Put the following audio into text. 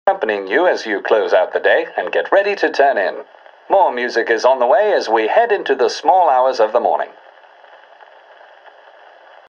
accompanying you as you close out the day and get ready to turn in. More music is on the way as we head into the small hours of the morning.